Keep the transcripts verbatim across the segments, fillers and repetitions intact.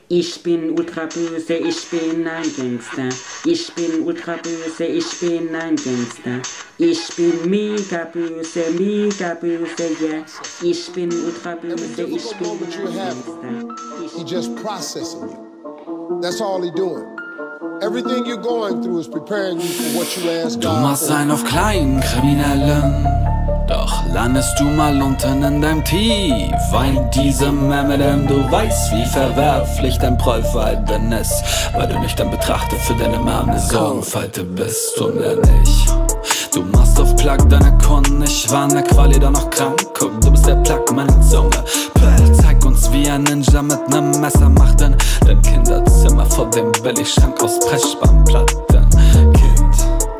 Ich bin ultra böse, ich bin ein Gangster. Ich bin ultra böse, ich bin ein Gangster. Ich bin mega böse, mega böse, yeah. Ich bin ultra böse, ich bin ein Gangster. He just processing you. That's all he doing. Everything you're going through is preparing you for what you ask God. Du machst einen auf kleinen Kriminellen, doch landest du mal unten in deinem Tief. Weint diese Memedem, du weißt, wie verwerflich dein Prollverhalten ist, weil du nicht ein Betrachter für deine Mom eine Sorgenfalte bist und er nicht. Du machst auf Plug deine Kunden, ich war in der Quali doch noch krank. Guck, du bist der Plug, meine Zunge. Bäh, zeig uns, wie ein Ninja mit nem Messer macht in dein Kinderzimmer vor dem Billigschrank aus Pressspanplatten. Kind,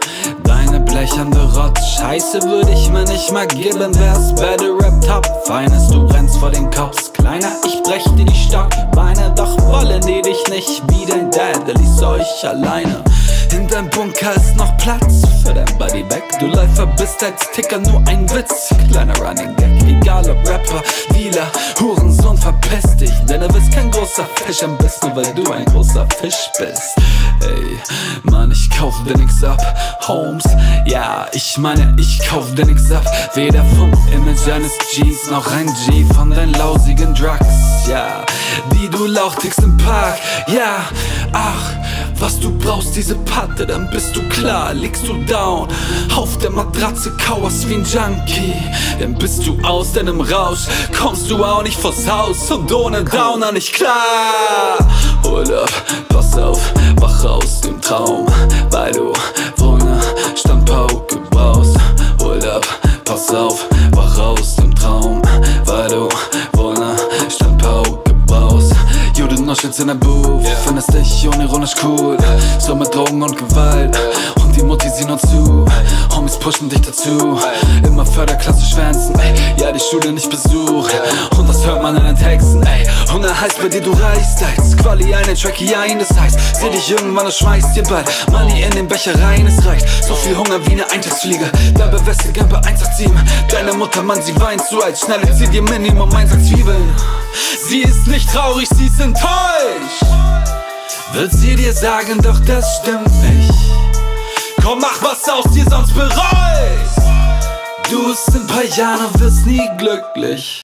deine blechernde Rotz, Scheiße würde ich mir nicht mal geben, wär's better Rap Top. Feines, du rennst vor den Cops, Kleiner, ich brech dir die Stockbeine, doch wollen die dich nicht wie dein Dad, der ließ euch alleine. In deinem Bunker ist noch Platz für dein Bodybag. Du Läufer bist als Ticker nur ein Witz, kleiner Running Gag. Egal ob Rapper, Dealer, Hurensohn, verpiss dich, denn du bist kein großer Fisch am Biss, nur weil du ein großer Fisch bist. Ey, Mann, ich kauf dir nix ab, Holmes. Ja, ich meine, ich kauf dir nix ab. Weder vom Image eines Gs noch ein G von deinen lausigen Drugs. Ja, die du lauchtigst im Park. Ja, ach, was du brauchst, diese Patte, dann bist du klar, liegst du down auf der Matratze, kauerst wie ein Junkie. Dann bist du aus deinem Rausch, kommst du auch nicht vors Haus und ohne Downer nicht klar. Hold up, pass auf, wach aus dem Traum, weil du wohl ne Standpauke brauchst. Hold up, pass auf, wach aus dem Traum, weil du wohl ne Standpauke brauchst. Jo, du nuschelst in der Booth, yeah. Findest dich unironisch cool, so mit Drogen und Gewalt. Und die Mutti sehen uns zu, Homies pushen dich dazu, immer Förderklasse schwänzen, ey. Ja, die Schule nicht besucht, und das hört man in den Texten, ey. Hunger heißt bei dir, du reichst als Quali eine Trackie ein, das heißt, seh dich irgendwann und schmeißt dir bald Money in den Becher rein, es reicht. So viel Hunger wie eine Eintagsfliege, da bei Weste Gampe eins acht sieben. Deine Mutter, Mann, sie weint zu alt, schnell zieh dir Minimum eins Sack Zwiebeln. Sie ist nicht traurig, sie ist enttäuscht, wird sie dir sagen, doch das stimmt nicht. Komm, mach was aus dir, sonst bereust du's in paar Jahren und wirst nie glücklich.